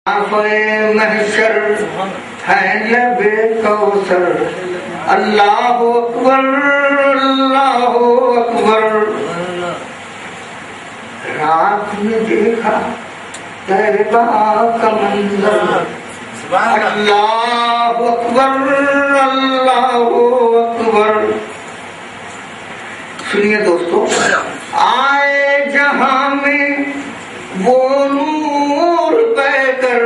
محشر ہے لبے کوثر اللہ اکبر اللہ اکبر. رات میں دیکھا طیبہ کا منظر اللہ اکبر اللہ اکبر. سنیے دوستو، آئے جہاں میں وہ نور پہ کر،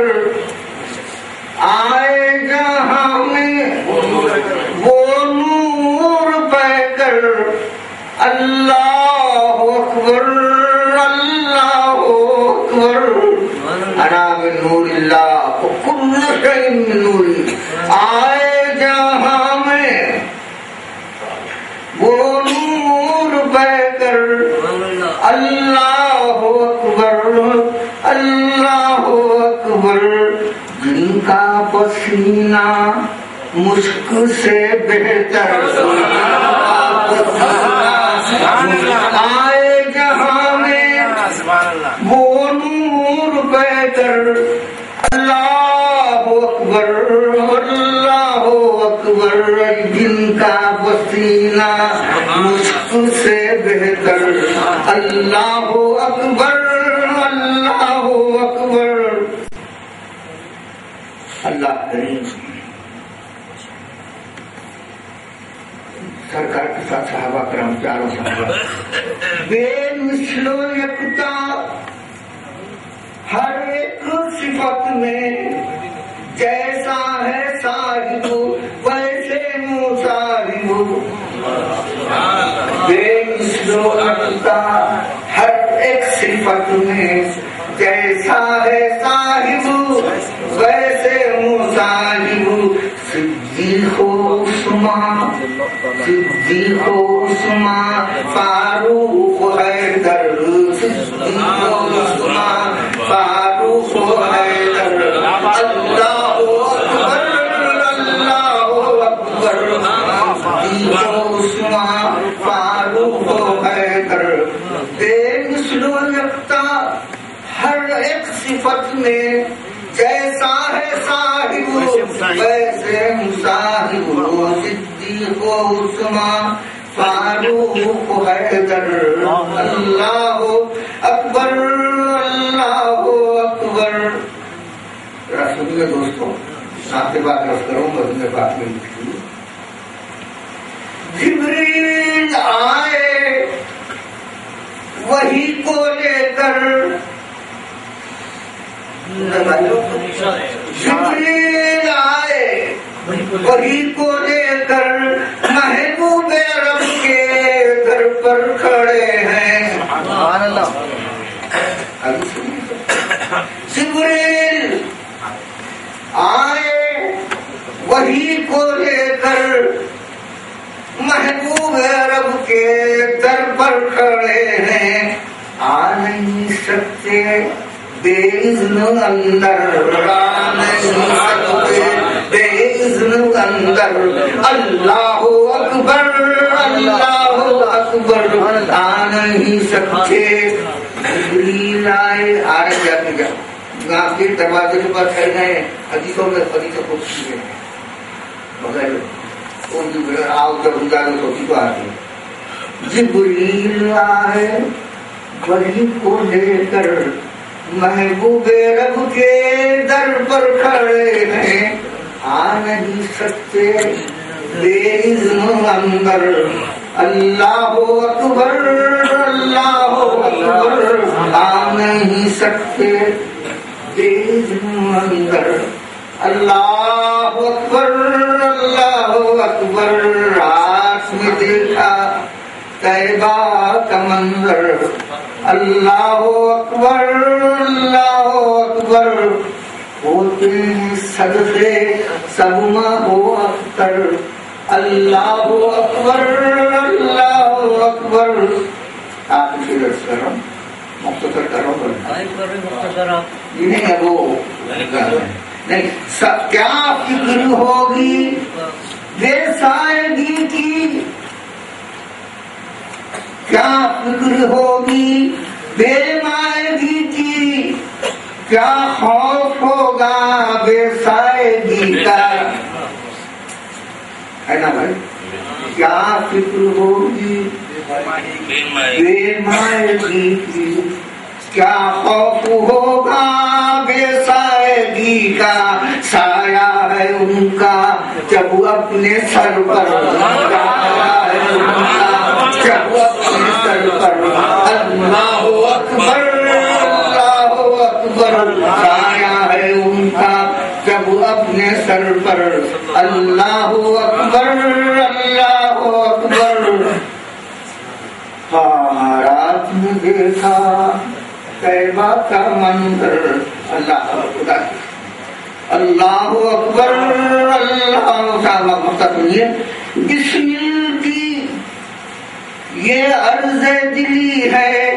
آئے جہاں میں وہ نور پہ کر اللہ اکبر اللہ اکبر. انا من نور اللہ وکل شیء من نور. آئے جہاں میں وہ نور پہ کر اللہ اکبر اللہ اکبر. جن کا پسینہ مشک سے بہتر آئے جہاں میں وہ نور بہتر اللہ اکبر اللہ اکبر. جن کا پسینہ مشک سے بہتر اللہ اکبر اللہ اکبر. اللہ کریم سرکار کے ساتھ صحابہ کرام چاروں صحابہ بے مثل و یکتا ہر ایک صفت میں، جیسا ہے صاحب ویسے مصاحب. بے مثل و یکتا ہر ایک صفت میں، جیسا ہے صاحب ویسے مصاحب. صدیق و عثمان صدیق و عثمان فاروق و حیدر صدیق و عثمان فاروق و حیدر اللہ اکبر اللہ اکبر. صدیق و عثمان فاروق و حیدر بے مثل و یکتا ہر ایک صفت میں، جیسا ہے صاحب ویسے مصاحب. صدیق و عثمان فاروق و حیدر اللہ اکبر اللہ اکبر. سنیے دوستوں، ساتھ بات رفت کروں مدنی بات میں لکھی. جبریل آئے وہی کو لے کر، جبریل آئے وہی کو لے کر محبوب رب کے در پر کھڑے ہیں. جبریل آئے وہی کو لے کر محبوب رب کے در پر کھڑے ہیں. آ نہیں سکتے بے اذن اندر، آ نہیں سکتے بے اذن اندر اللہ اکبر اللہ اکبر. آ نہیں سکتے. جبریل آئے آئے جا کے دروازے کے پاس کھڑے ہیں. حدیثوں میں حدیث پوچھتی ہے بغیر کون سی آؤ جب اجازت ہوتی تو آتی. جبریل آئے وہی کو لے کر محبوب رب کے در پر کھڑے ہیں. آ نہیں سکتے بے اذن اندر اللہ اکبر اللہ اکبر. آ نہیں سکتے بے اذن اندر اللہ اکبر اللہ اکبر. رات میں دیکھا طیبہ کا منظر اللہ اکبر اللہ اکبر. ہوتے ہیں صدقے سب ماں ہو اختر اللہ اکبر اللہ اکبر. آپ اسی رس کرو مختصر کرو یہ نہیں ہے وہ نہیں. سب کیا فکر ہوگی بے سائیگی کی، کیا فکر ہوگی بے مائیگی کی. کیا خوف ہوگا بے سائیگی کا، ہے نا بھائی؟ کیا فکر ہوگی بے مائگی کی، کیا خوف ہوگا بے سائیگی کا، سایہ ہے ان کا جب اپنے سر پر، سایہ ہے ان کا جب اپنے سر پر، اللہ اکبر اللہ اکبر، سایہ ہے ان کا جب اپنے سر پر، اللہ اکبر اللہ اکبر۔ ہاں رات میں دیکھا طیبہ کا منظر، اللہ خدا اللہ اکبر اللہ کا مقصد یہ بسم کی یہ عرض دلی ہے،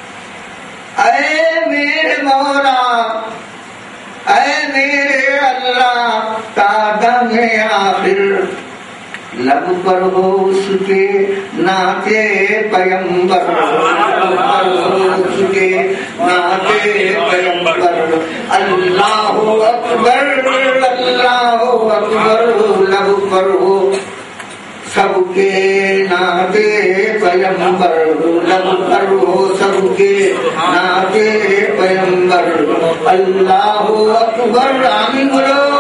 اے میرے مولا اے میرے اللہ، قدم آخر لب پر ہو اس کے ناطے پیمبر، لب پر ہو اس کے ناطے پیمبر، اللہ اکبر اللہ اکبر، لب پر ہو سب کے ناطے پیمبر، لب پر ہو سب کے ناطے پیمبر، اللہ اکبر آمین بولو،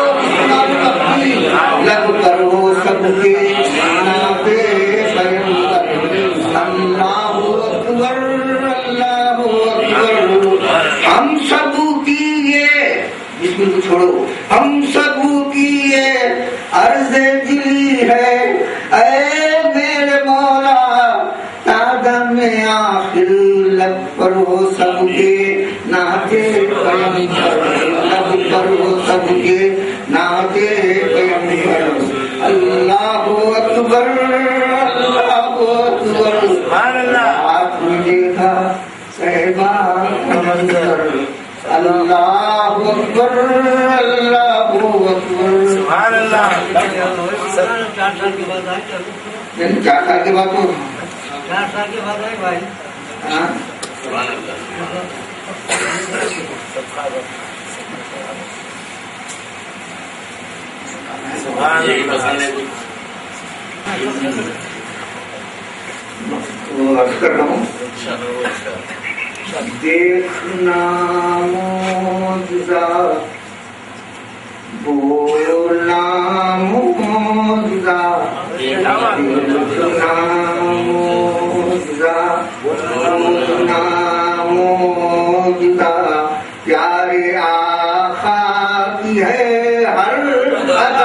لب پر ہو سب کے ناطے پیمبر، اللہ اکبر اللہ اکبر۔ ہم سب کی یہ جس کو چھوڑو، ہم سب کی یہ عرض دلی ہے، اے میرے مولا قدم آخر لب پر ہو سب کے ناطے پیمبر، لب پر ہو سب کے ناطے پیمبر، اللہ اکبر اللہ اکبر۔ آپ نے دیکھا صحبہ کا منظر، اللہ اکبر اللہ اکبر، سبحان اللہ۔ 4 سال کے بعد آئے، 4 سال کے بعد تو 4 سال کے بعد آئے بھائی، ہاں عرض کر رہا ہوں، دیکھنا معجزہ بولنا معجزہ، دیکھنا معجزہ بولنا معجزہ، پیارے آقا کی ہے ہر ادا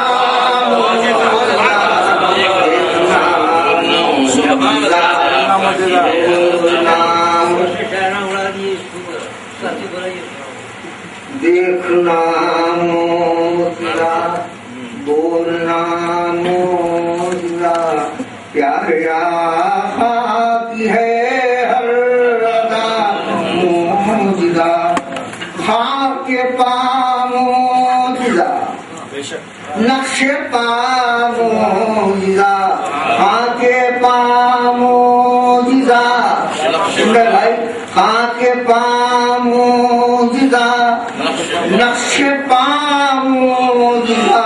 دیکھنا معجزہ بولنا معجزہ، پیارے آقا کی ہے ہر ادا معجزہ، خاک پا معجزہ نقش پا معجزہ، خاک پا معجزہ، بھائی خاک پا معجزہ نقش پا معجزہ،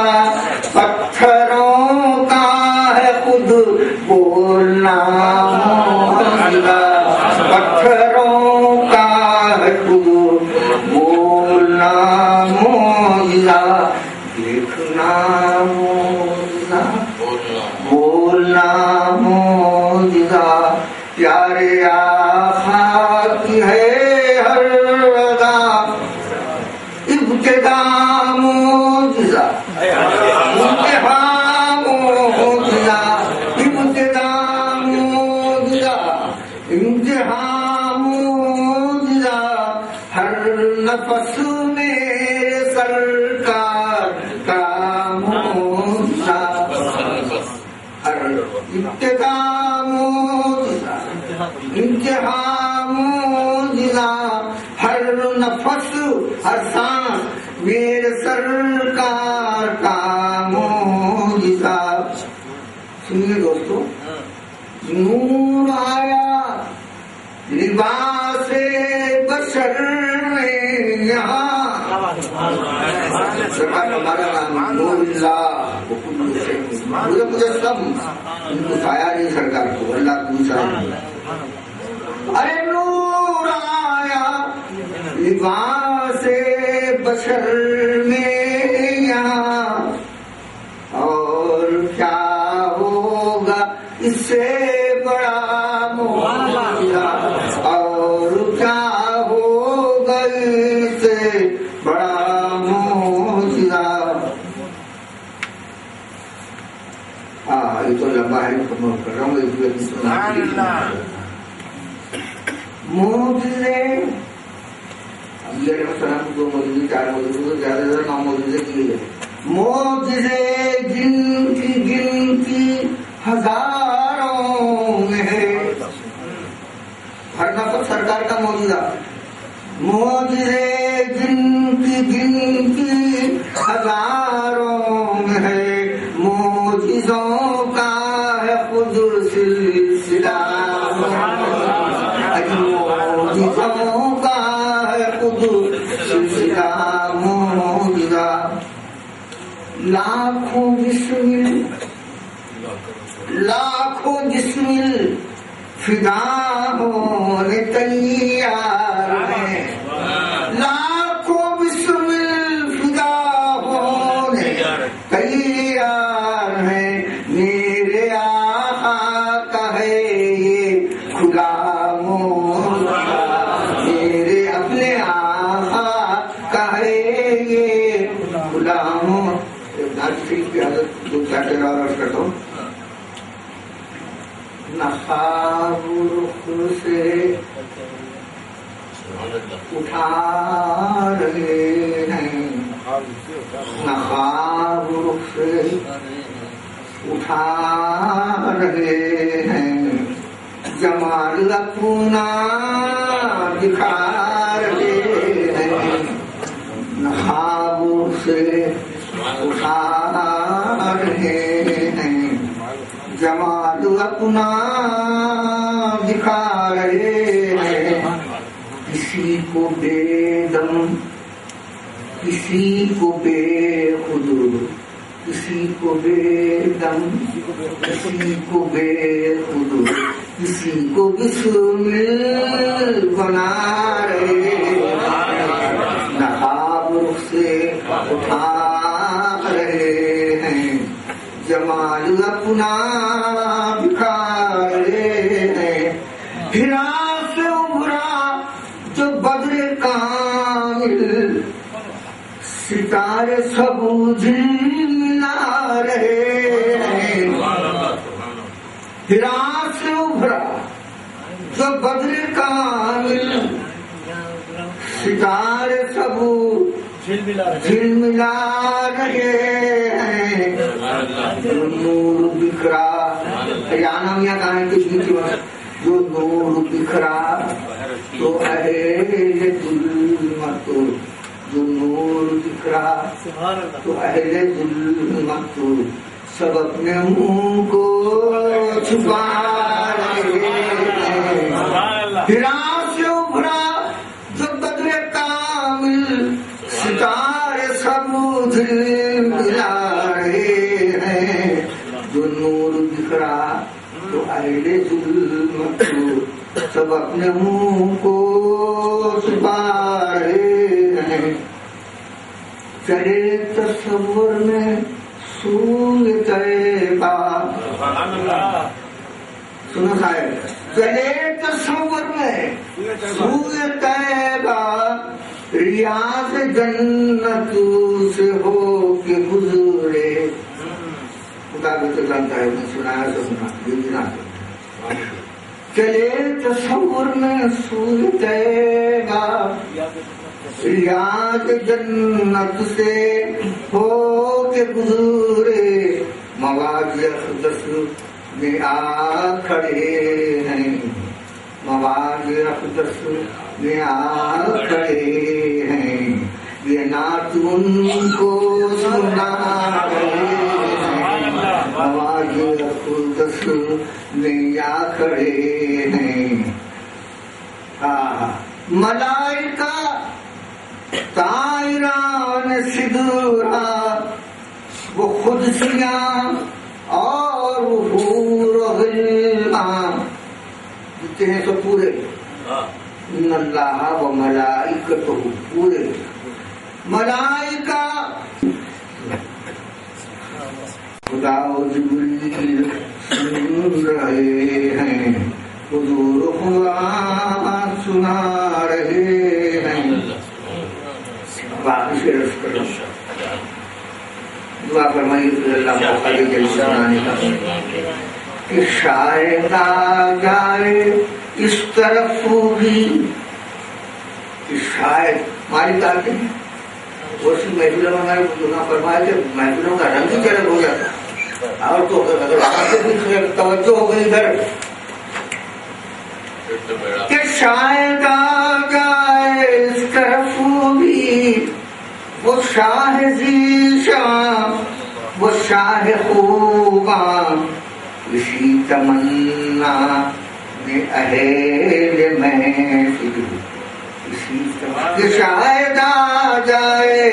پتھروں کا ہے خود بولنا معجزہ، پتھروں کا ہے خود بولنا معجزہ، دیکھنا معجزہ بولنا معجزہ، پیارے آقا کی ہے ہر ادا، ابتدا معجزہ انتہا معجزہ، ابتدا معجزہ انتہا معجزہ، ہر نفس میں سرکار کا معجزہ، ہر ابتدا معجزہ انتہا معجزہ، ہر نفس ہر سانس میرے سرکار کا معجزہ۔ سنیے دوستو، نور آیا لباس بشر میں یہاں، سرکار ہمارا نام نور اللہ مجسم ان کو سایہ نہیں سرکار کو اللہ دوسرا ارے نور آیا لباس بشر میں یہاں اور کیا ہوگا اس سے بڑا معجزہ اور کیا ہوگا اس سے بڑا معجزہ یہ تو لمبا ہے کر رہا ہوں معجزے اب یہ سلام دو معجزے چار معجزے زیادہ زیادہ 9 معجزے کیے گئے معجزے جن کی گنتی ہزاروں میں ہے ہر نفس سرکار کا معجزہ معجزے جن کی گنتی ہزاروں میں ہے معجزوں کا ہے خود سلسلہ معجزوں کا ہے خود سلسلہ معجزہ لاکھوں جسم فدا ہونے تیار ہیں لاکھوں جسم فدا ہونے تیار ہیں میرے آقا کا ہے یہ کھلا معجزہ میرے اپنے آقا کا ہے یہ کھلا کی حضرت دو چار اور عرض کرتا ہوں نخاب رخ سے اٹھا رہے ہیں نخاب رخ سے اٹھا رہے ہیں جمال اپنا دکھا رہے ہیں نخاب رخ سے اٹھا رہے ہیں جمال اپنا دکھا رہے ہیں کسی کو بے دم کسی کو بے خود کسی کو بے دم کسی کو بے خود کسی کو بسمل بنا رہے نقاب رخ سے اٹھا رہے ہیں جمال اپنا دکھا رہے ہیں ہرا سے ابھرا جو بدر کامل ستارے سب جھلا رہے ہیں ہرا سے ابھرا جو بدر کامل ستارے سب جھلملا رہے ہیں نور بکھرا یا نام یا کہاں کچھ بھی جو نور بکھرا تو اہل ظلمت جو نور بکھرا تو اہل ظلمت سب اپنے منہ کو چھپا رہے ہیں ہرا سے ابھرا جو بدر کامل ستارے سب جھلملا رہے ہیں جو نور بکھرا تو اہل ظلمت سب اپنے منہ کو چھپا رہے ہیں چلے تصور میں سوئے طیبہ سنو صاحب چلے تصور میں سوئے طیبہ ریاض جنت سے ہو کے گزرے خدا بھی تو جانتا ہے میں سنایا تو سنا چلے تصور میں سوئے طیبہ ریاض جنت سے ہو کے گزرے مواضع اقدس میں آ کھڑے ہیں مواضع اقدس میں آ کھڑے ہیں یہ نعت ان کو سنا رہے ہیں مواضع اقدس میں آ کھڑے ہیں ملائکہ طائران سدرا وہ خود سیاں اور وہ حور و غلمان جتنے ہیں سب پورے ان اللہ و ملائکتہ پورے ملائکہ خدا و جبریل سن رہے ہیں حضور خدا سنا رہے ہیں باقی سے رس کرو دعا فرمائیے صلی اللہ علیہ وسلم کہ شاید آ جائے اس طرف بھی کہ شاید ہماری باتیں اسی محفلوں میں ہمارے گناہ فرمایا کہ محفلوں کا رنگ ہی چلک ہو جاتا اور تو اگر توجہ ہو گئی ادھر کہ شاید آ جائے اس طرف بھی وہ شاہ ذیشان وہ شاہ خوباں اسی تمنا میں اہل محفل اسی کہ شاید آ جائے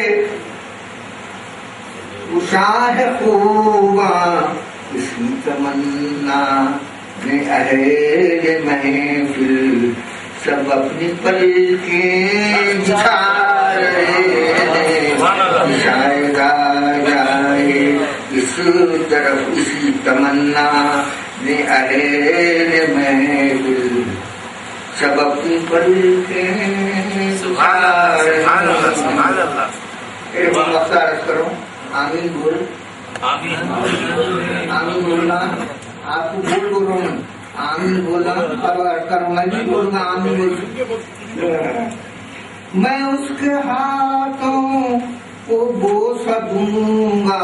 وہ شاہ خوباں اسی تمنا میں اہل محفل سب اپنی پلکیں بچھا رہے ہیں شاید آ جائے اس طرف اسی تمنا میں اہل محفل سب اپنی پلکیں بچھا رہے ہیں ایک وقت عرض کرو آمین بول آمین بولنا آپ کو بول رہا ہوں آمین بولا کروں میں بھی بولوں گا آمین بول میں اس کے ہاتھوں کو بوسہ دوں گا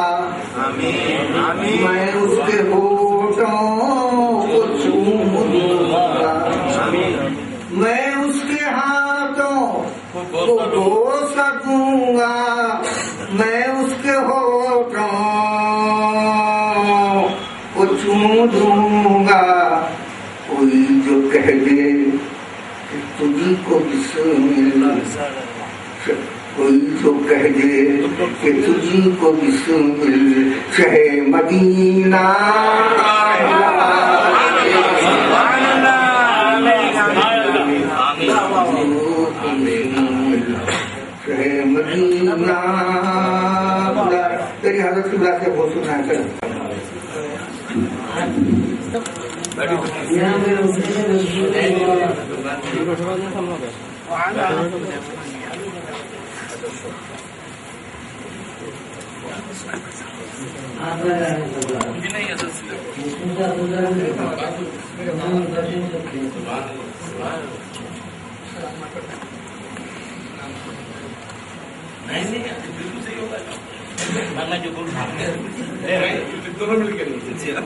میں اس کے ہونٹوں کو چوم دوں گا میں اس کے ہاتھوں کو بوسہ دوں گا میں اس کے ہونٹوں کو چوم دوں گا کوئی جو کہہ دے کہ تجھ کو بسم اللہ کوئی جو کہہ دے کہ تجھ کو بسم اللہ شہ مدینہ شہ مدینہ تیری حضرت کی بات سے بہت سنا ہے دونوں مل کے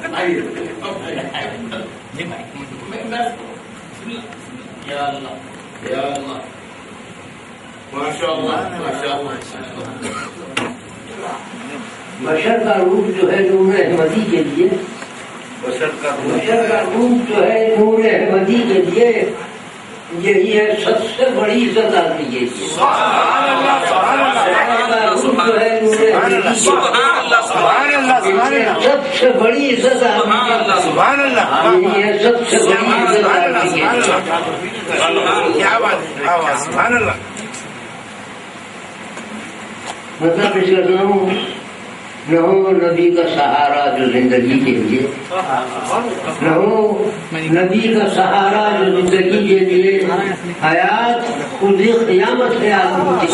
بشر کا روپ جو ہے نور احمدی کے لیے بشر کا روپ جو ہے نور احمدی کے لیے یہی ہے سب سے بڑی عزت آدمی کے لیے سب سے بڑی عزت آدمی یہی ہے سب سے بڑی عزت آدمی کے لیے مطلب اس کا نہ ہو نبی کا سہارا جو زندگی کے لیے نہ ہو نبی کا سہارا جو زندگی کے لیے حیات خود ہی قیامت ہے آدمی کی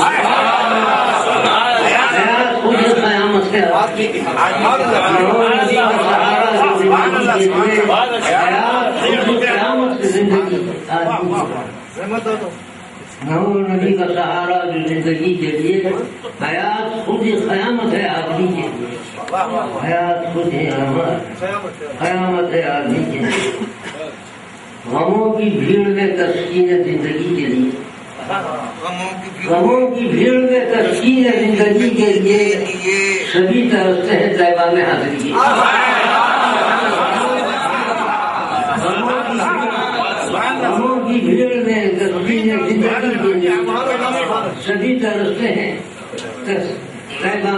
حیات خود ہی قیامت ہے نہ ہو نبی کا سہارا جو زندگی کے لیے حیات خود ہی قیامت کی زندگی آدمی نہ ہو نبی کا سہارا جو زندگی کے لیے حیات خود ہی قیامت ہے آدمی کے لیے حیات خود ہی قیامت ہے آدمی کے لیے غموں کی بھیڑ میں تسکین زندگی کے لیے غموں کی بھیڑ میں تسکین زندگی کے لیے سبھی ترستے ہیں طیبہ میں حاضری غموں کی بھیڑ میں تسکین زندگی کے لیے سبھی ترستے ہیں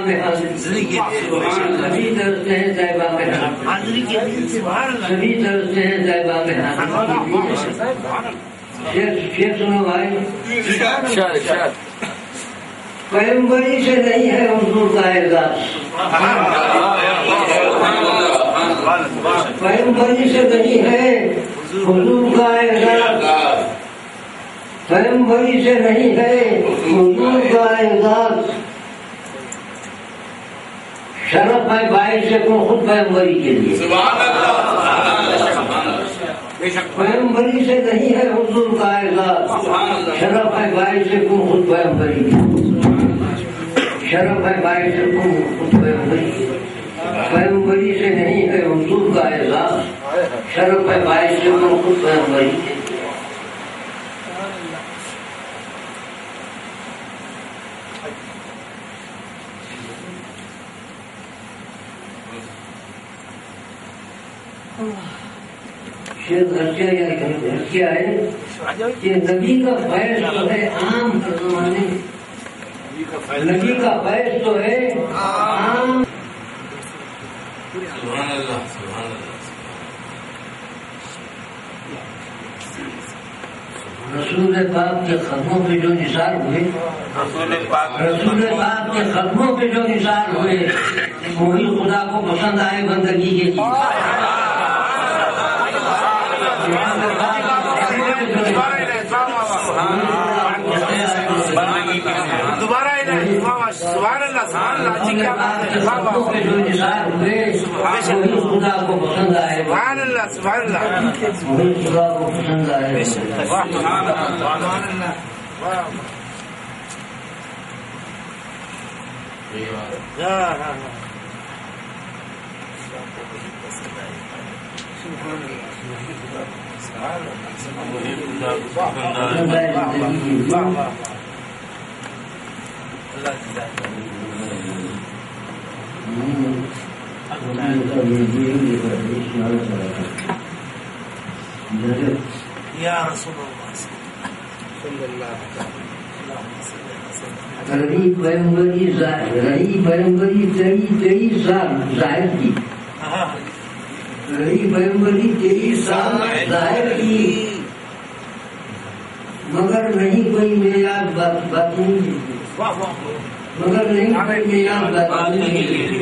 میں حاضری سبھی طرف سے ہیں طیبہ میں حاضری کے لیے سبحان اللہ سبھی طرف سے ہیں طیبہ میں حاضری شیخ سنو بھائی پیغمبری سے نہیں ہے حضور کا اعزاز پیغمبری سے نہیں ہے حضور کا اعزاز پیغمبری سے نہیں ہے حضور کا اعزاز شرف ہے باعث سے خود پیغمبری کے لیے پیغمبری سے نہیں ہے حضور کا اعزاز شرف ہے باعث سے خود پیغمبری کے لیے شرف ہے باعث سے خود پیغمبری پیغمبری سے نہیں ہے حضور کا اعزاز شرف ہے باعث سے خود پیغمبری کے کیا ہے کہ نبی کا فیض تو ہے عام زمانے نبی کا فیض تو ہے عام رسول پاک کے ختموں پہ جو نثار ہوئے رسول پاک کے ختموں پہ جو نثار ہوئے وہی خدا کو پسند آئے بندگی کے لیے دوبارہ سبحان اللہ جو نثار ہوئے وہی خدا کو پسند آئے سبحان اللہ سبحان اللہ وہی خدا کو پسند آئے رہی پیغمبری تیری ظاہر کی رہی پیغمبری 23 سال ظاہر کی مگر نہیں کوئی معیار بات نہیں مگر نہیں کوئی معیار بات نہیں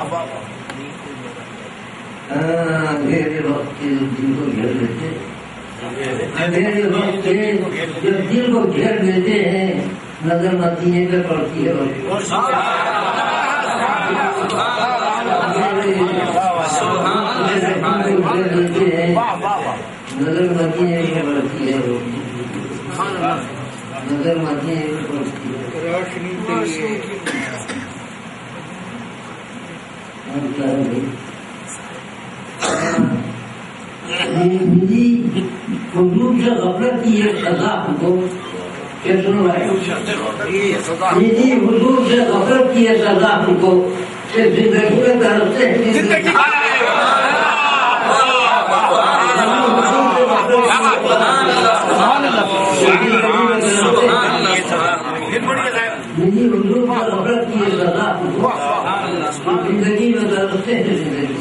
میرے وقت دل کو گھیر لیتے میرے وقت جب دل کو گھیر لیتے ہیں نظر مدینے پہ پڑتی ہے نظر مدینے پہ پڑتی ہے نظر مدینے پہ پڑتی ہے میری حضور سے غفلت کی ایک سزا ہم کو کیا سنو بھائی میری حضور سے غفلت کی ایک سزا ہم کو صرف زندگی میں ترستے میری حضور سے غفلت کی ایک سزا ہم کو زندگی میں ترستے ہیں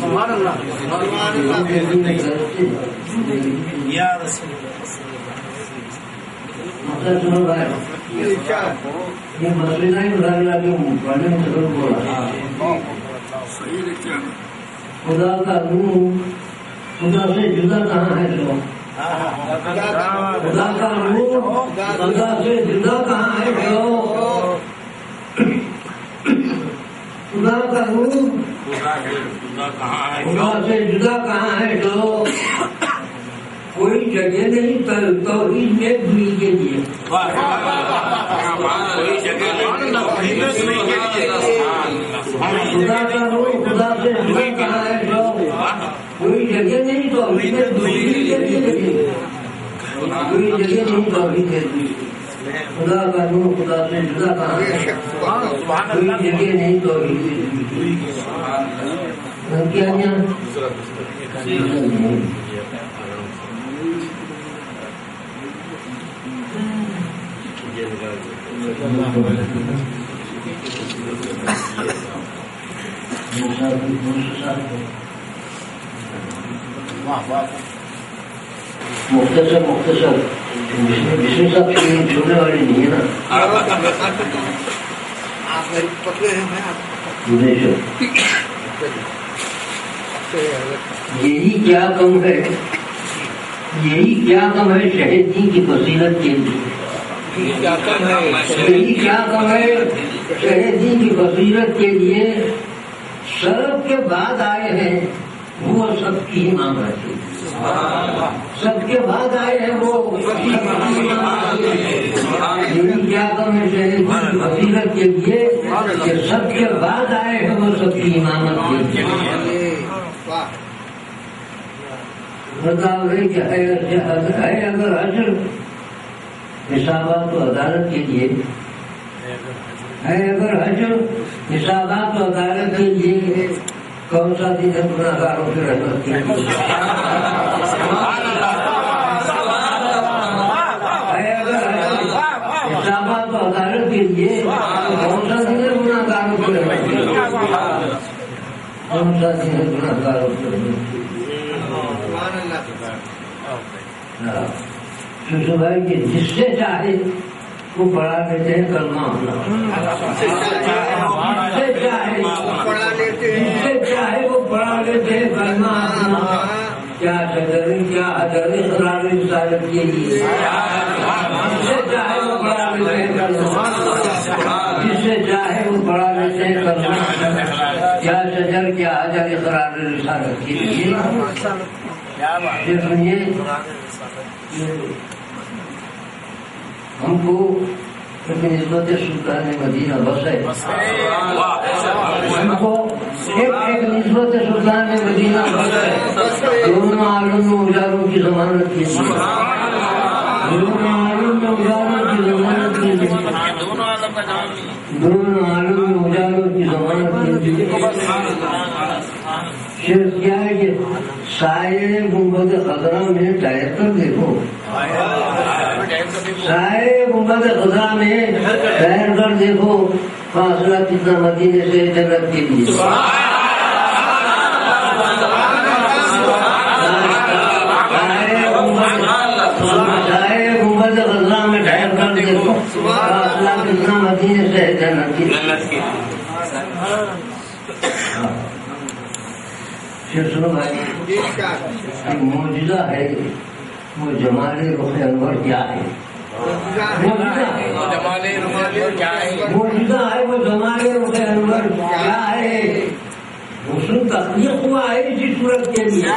سنو بھائی یہ مسئلہ ہی بتا دیا کہ پڑھنے میں ضرور بولا خدا کا روح خدا سے جدا کہاں ہے جو خدا کا روح خدا سے جدا کہاں ہے جو خدا کا روح خدا سے جدا کہاں ہے جو کوئی جگہ نہیں توحید میں دنیا کے لیے خدا کا روح خدا سے جدا کہاں ہے جو کوئی جگہ نہیں توحید میں دنیا کے لیے کوئی جگہ نہیں توحید میں خدا کا روح خدا سے جدا کہاں ہے کوئی جگہ نہیں توحید میں کیا مختصر بسم صاحب چھوڑنے والی نہیں ہے نا. یہی کیا کم ہے شہید جی کی فضیلت کے لیے. یہی کیا کم ہے شہید جی کی فضیلت کے لیے. سب کے بعد آئے ہیں وہ سب کی امام رہتے ہیں. سب کے بعد آئے ہیں وہ یہی کیا کم ہے شہید جی کی فضیلت کے لیے کہ سب کے بعد آئے ہیں وہ سب کی امامت کے لیے. بتاؤ کہ اگر حشر حسابات و عدالت کے لیے ہے، اگر حشر حسابات و عدالت کے لیے کون سا دن ہے گناہگاروں کی رحمت کے لیے؟ اگر حسابات و عدالت کے لیے کون سا دن ہے گناہگاروں کی رحمت کے لیے؟ کون سا دن ہے گناہگاروں کی رحمت کے لیے؟ بھائی کہ جس سے چاہے وہ پڑھا لیتے ہیں کلمہ جس سے چاہے وہ پڑھا لیتے ہیں کلمہ کیا شجر کیا حجر اقرار رسالت کے لیے. جس سے چاہے وہ پڑھا لیتے ہیں کلمہ، جس سے چاہے وہ پڑھا لیتے ہیں کلمہ کیا شجر کیا حجر اقرار رسالت کے لیے. سنیے ہم کو ایک نسبت سلطان مدینہ بس ہے، ہم کو ایک نسبت سلطان مدینہ بس ہے. دونوں عالم میں اجالوں کی ضمانت کی، دونوں عالم میں اجالوں کی ضمانت کی، دونوں عالم میں اجالوں کی ضمانت کی. شرط کیا ہے کہ سائے گنبد خضرا میں ٹھہر کر دیکھو، سائے گنبد خضرا میں ٹھہر کر دیکھو فاصلہ کتنا مدینے سے جنت کے لیے. سائے گنبد خضرا میں ٹھہر کر دیکھو فاصلہ کتنا مدینے سے جنت کے لیے. سنو بھائی، معجزہ ہے وہ جمال رخ انور کیا ہے؟ معجزہ ہے وہ جمال رخ انور کیا ہے؟ حسن تخلیق ہوا ہے اسی صورت کے لیے.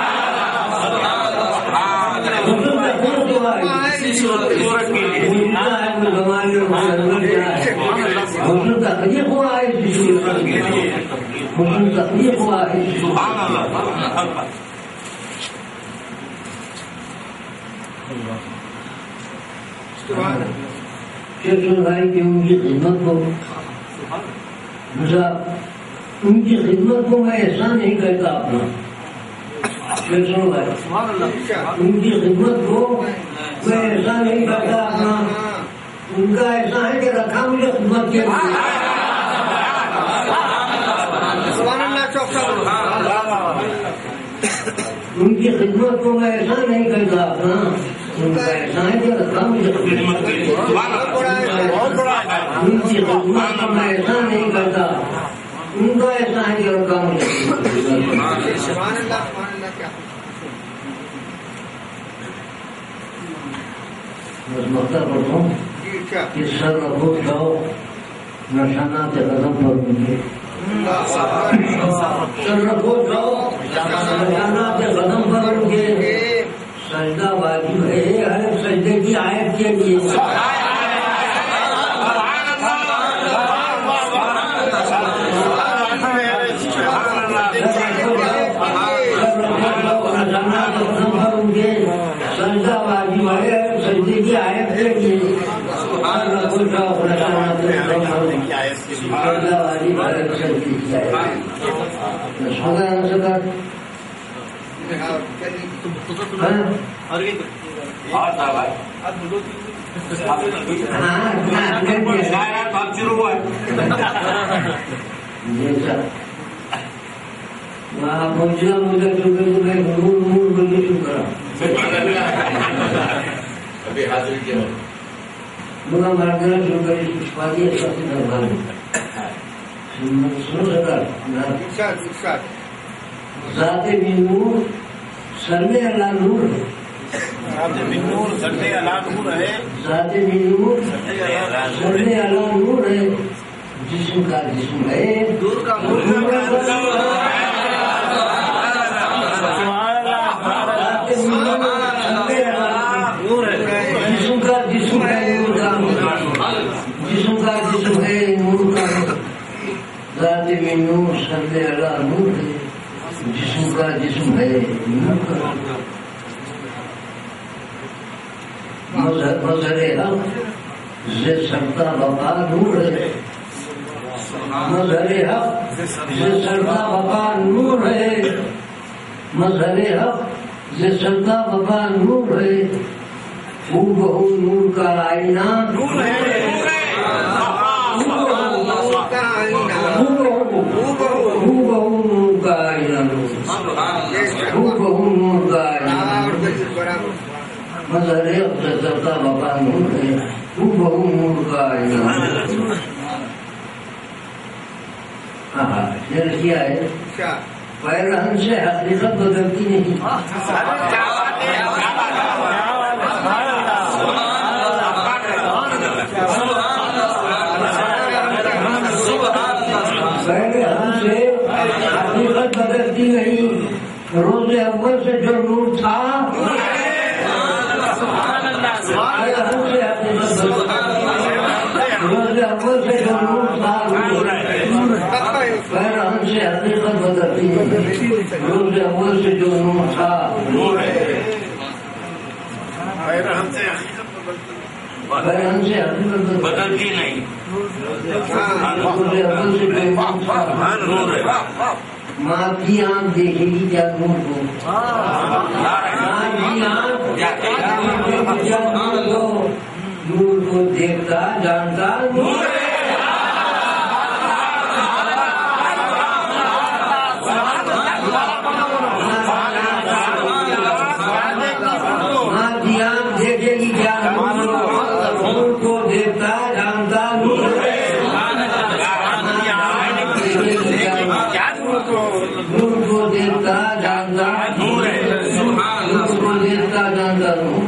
حسن تخلیق ہوا ہے اسی صورت کے لیے. معجزہ ہے وہ جمال رخ انور کیا ہے؟ حسن تخلیق ہوا ہے اسی صورت کے لیے. حسن تخلیق ہوا ہے. بھائی کہ ان کی خدمت کو ان کی خدمت کو میں ایسا نہیں کہتا اپنا. ان کی خدمت کو میں ایسا نہیں کہتا اپنا. ان کا ایسا ہے کہ رکھا مجھے خدمت کے لیے. ان کی خدمت کو میں ایسا نہیں کہتا اپنا. ان کا ایسا ہے کہ رکھا مجھے خدمت کے لیے. ان کی خدمت کو میں ایسا نہیں کرتا. ان کا ایسا ہے کہ رکھا مجھے بس مختار پڑھتا ہوں کہ سر رکھو جاؤ نشانات قدم پر مجھے. سر رکھو جاؤ نشانات قدم پر مجھے. سجدہ واجب ہے ہر سجدے کی آیت کے لیے. سجدہ واجب ہے سجدے کی آیت کے لیے. سجدہ واجب ہے سجدے کی آیت. بات شروع ہوا ہے وہاں پہنچنا مجھے شروع کرا ابھی حاضر کیا بڑا مارکیٹ شروع کری کچھ پاتی ہے سب سے دربار سنو سکا ذات من نور سرمے اللہ نور ہے ذات من نور سرمے اللہ نور ہے ذات من نور سرمے اللہ نور ہے جسم کا جسم ہے دور کا نور جسم کا جسم ہے نور کا جسم کا جسم ہے نور کا ذات من نور سرمے اللہ نور ہے جسم کا جسم ہے نور کا مظہر حق سے سرتا بقا نور ہے مظہر حق سے سرتا بقا نور ہے مظہر حق سے سرتا بقا نور ہے ہو بہو نور کا آئینہ نور ہے ہو بہو نور کا آئینہ ہو بہو نور کا آئینہ مظہر حق سے سرتا بقا نور ہے ہو بہو نور کا آئینہ شعر کیا ہے پیرہن سے حقیقت بدلتی نہیں پیرہن سے حقیقت بدلتی نہیں روز اول سے جو نور تھا پیرہن سے حقیقت روز اول سے جو نور تھا پیرہن سے حقیقت بدلتی نہیں روز اول سے جو نور تھا پیرہن سے پیرہن سے حقیقت بدلتی نہیں روز اول سے جو نور تھا ماں کی آنکھ دیکھے گی کیا نور کو ماں کی آنکھ دیکھے گی کیا نور کو دیکھتا جانتا نور ماں کی آنکھ دیکھے گی کیا نور کو دیکھتا جانتا نور نور کو دیکھتا جانتا نور کو دیکھتا جانتا نور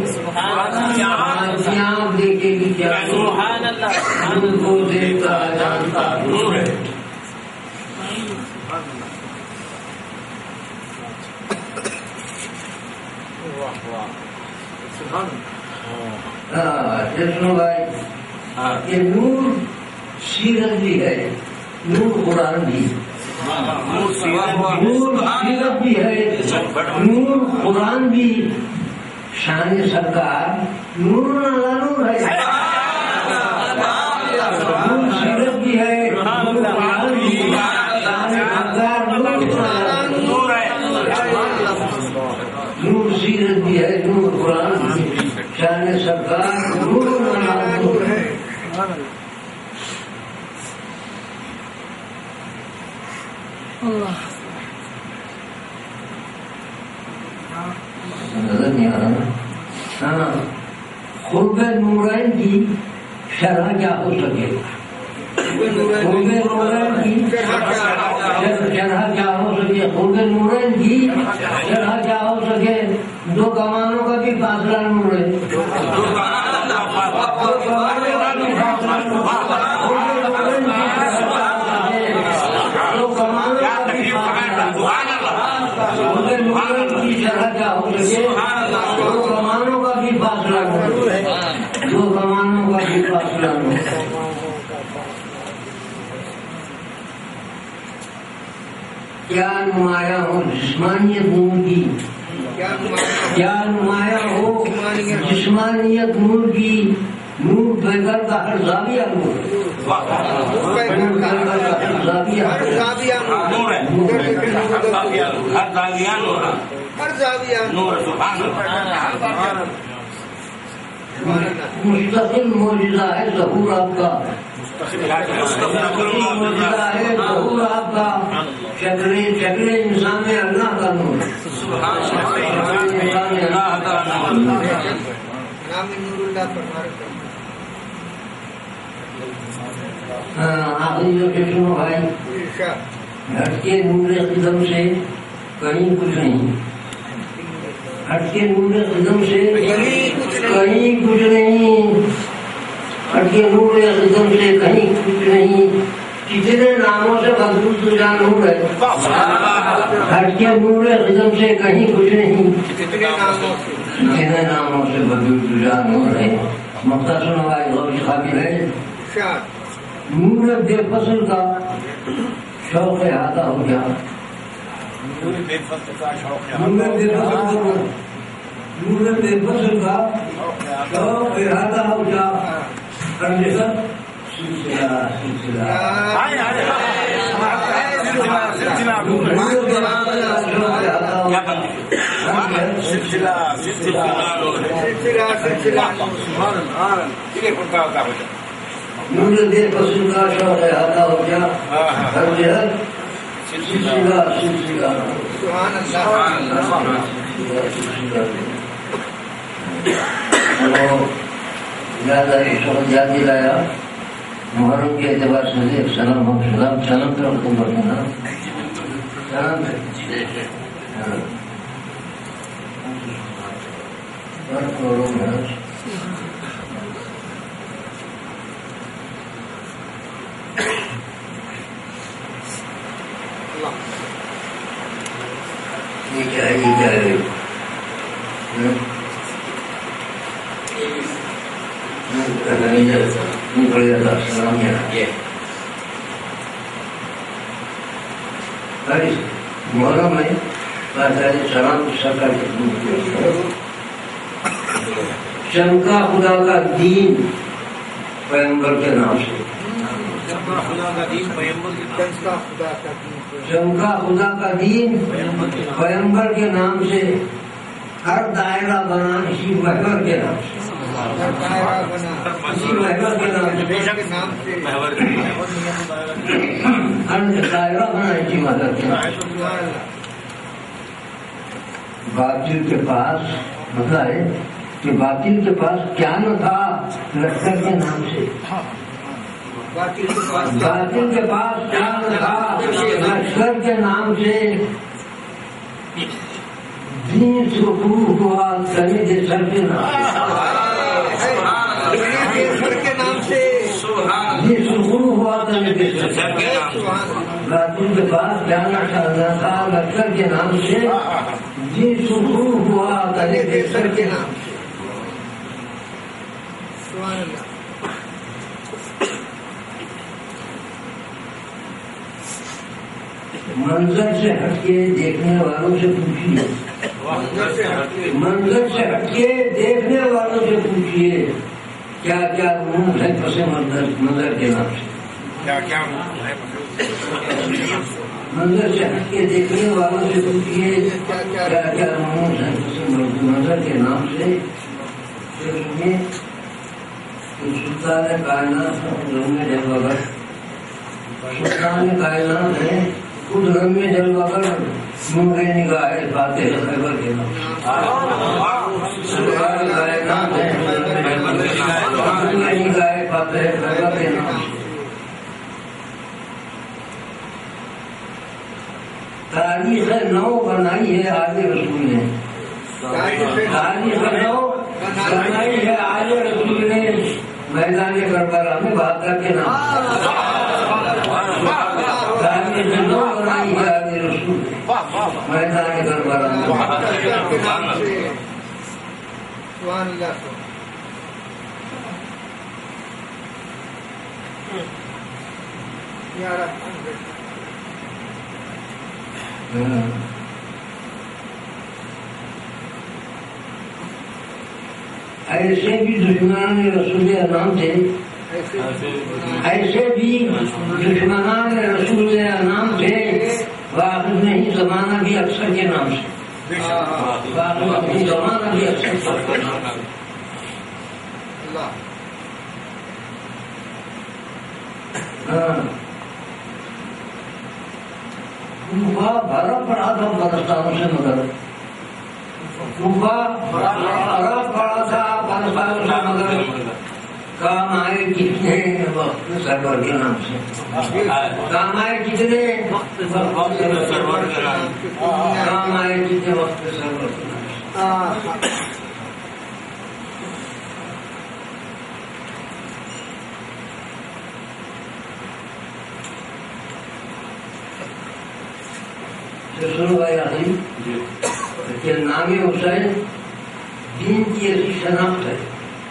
آنکھ دیکھے گی کیا نور کو دیکھتا جانتا نور جشنو بھائی یہ نور سیرت بھی ہے نور قرآن بھی نور سیرت بھی ہے نور قرآن بھی شان سرکار نور نور ہے نور سیرت بھی ہے نور قرآن بھی شان سرکار نور ہے نور سیرت بھی ہے نور قرآن بھی شان سرکار نور نور ہے نظر نہیں آ رہا ہاں قرب نورین کی شرح کیا ہو سکے قرب نورین کی شرح کیا ہو سکے قرب نورین کی شرح کیا ہو سکے دو کمانوں کا بھی فاصلہ نور ہے دو کمانوں کی شرح کیا ہو سکے دو کمانوں کا بھی فاصلہ دو کمانوں کا بھی فاصلہ کیا نمایاں ہو جسمانیت نور کی کیا نمایاں ہو جسمانیت نور کی نور پیغل کا ہر زاویہ نور مستقل موجودہ ہے ظہور آپ کا، موجودہ ہے ظہور آپ کا، شکل انسان اللہ کا نور، انسان اللہ کا نور۔ آخری جو کہ سنو بھائی، ہٹ کے نور قدم سے کہیں کچھ نہیں، ہٹ کے نور قدم سے کہیں کچھ نہیں، ہٹ کے نور قدم سے کہیں کچھ نہیں، کتنے ناموں سے بدل تجھا نور ہے، ہٹ کے نور قدم سے کہیں کچھ نہیں، کتنے ناموں سے بدل تجھا نور ہے۔ مختصر ہماری غور قابل ہے، نور بے فصل کا شوق احاطہ ہو گیا، نور بے فصل کا شوق احاطہ ہو گیا، نور بے فصل کا شوق احاطہ ہو گیا، ہر جہت سلسلہ سلسلہ۔ زیادہ شوق یاد دلایا، محرم کے اعتبار سے ایک سلام ہو، سلام طرف تم بتانا، سلام محرم میں سلام چمکا خدا کا دین پیغمبر کے نام سے، چمکا خدا کا دین پیغمبر کے نام سے، ہر دائرہ بنا اسی محور کے نام سے، اسی محور کے نام سے، ہر دائرہ بنا اسی محور کے نام سے۔ باطل کے پاس مسئلہ ہے کہ باطل کے پاس کیا نہ تھا، لشکر کے نام سے، باطل کے پاس کیا نہ تھا، لشکر کے نام سے، دین سرخرو ہوا تنے کے سر کے نام سے، دین سرخرو ہوا تنے کے سر کے نام سے، باطل کے پاس کیا نہ تھا، لشکر کے نام سے، دین سرخرو ہوا تنے کے سر کے نام سے۔ منظر سے ہٹ کے دیکھنے والوں سے پوچھیے، منظر سے ہٹ کے دیکھنے والوں سے پوچھیے کیا کیا منہ ہے پس منظر کے نام سے، منظر سے ہٹ کے دیکھنے والوں سے پوچھیے کیا کیا منہ ہے پس منظر کے نام سے۔ سلطان کائنات رنگ میں جلوہ گر، سلطان کائنات ہے خود رنگ میں جلوہ گر، نور نگاہ فاتح خیبر کے نام، سلطان کائنات ہے نور نگاہ فاتح خیبر کے نام۔ تاریخ نو بنائی ہے آل رسول نے، تاریخ نو بنائی ہے آل رسول نے، میدان کربلا میں بہادر کے نام، تاریخ نو بنائی ہے آل رسول نے، میدان کربلا میں بہادر کے نام سے۔ ایسے بھی دشمنان رسول انعام تھے، ایسے بھی دشمنان رسول انعام تھے، واقف نہیں زمانہ بھی اکثر کے نام سے، واقف نہیں زمانہ بھی اکثر کے نام سے۔ بھرا پڑا تھا برستانوں سے مگر بھرا پڑا تھا برستانوں سے مگر کام آئے کتنے وقت سرور کے نام سے کام آئے کتنے وقت سرور کے نام کام آئے کتنے وقت سرور کے نام شروع آیا کہ نام حسین دین کی ایسی شناخت ہے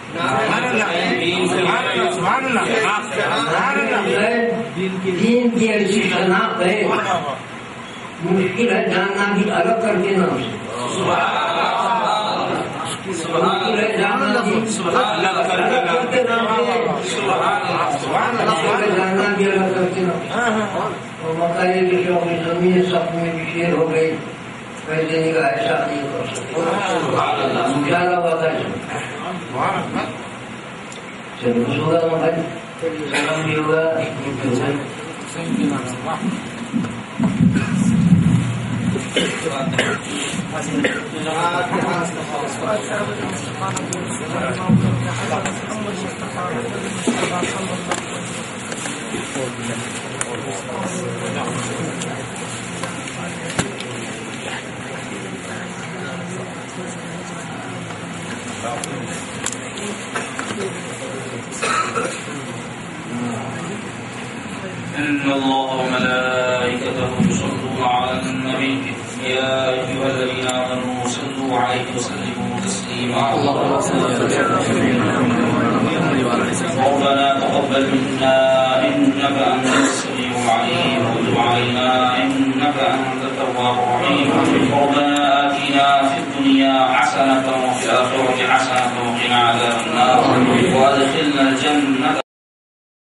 دین کی ایسی شناخت ہے مشکل ہے جاننا بھی الگ کر کے نام سے مشکل ہے جاننا بھی الگ کر کے نام سے جاننا بھی الگ کر کے نام سے اور مکائی کے شوق زمین سب میں بھی شیر ہو گئی پیسے کا ایسا نہیں کر سکتے مجھالا بات ہے چلو کچھ ہوگا مکائی سلام بھی ہوگا إن الله وملائكته يصلون على النبي يا أيها الذين آمنوا صلوا عليه وسلموا تسليما ربنا تقبل منا إنك أنت السميع العليم وتب علينا إنك أنت التواب الرحيم ربنا آتنا في الدنيا حسنة وفي الآخرة حسنة وقنا عذاب النار وأدخلنا الجنة